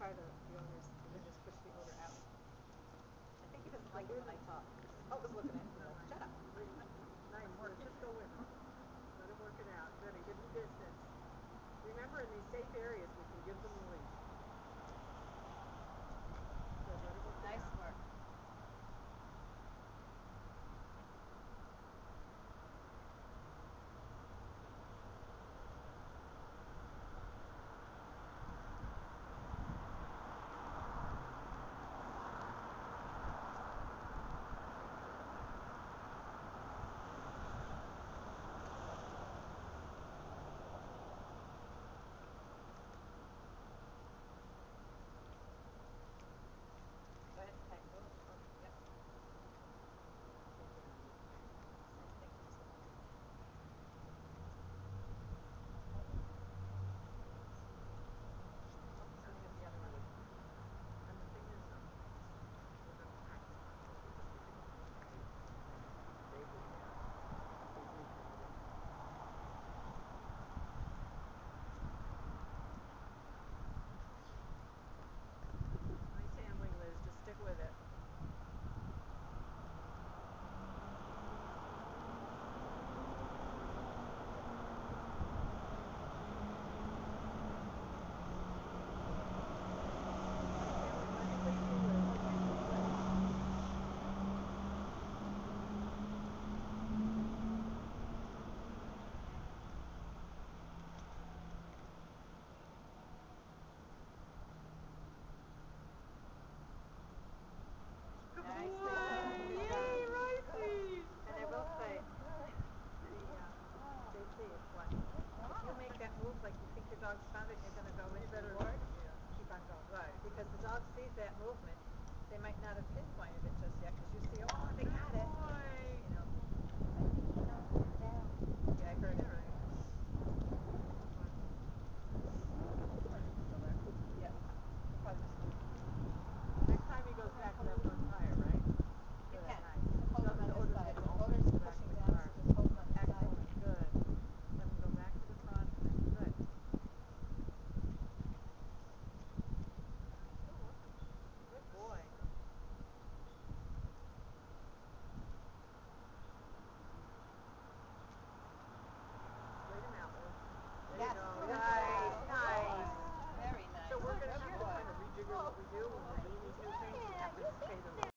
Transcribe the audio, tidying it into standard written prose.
try the owners to just push the odor out. I think he doesn't like it when I talk. He's always looking at me like, shut up. Nice, just go with him. Let him work it out. Good, and give him distance. Remember, in these safe areas, we can give them the leash.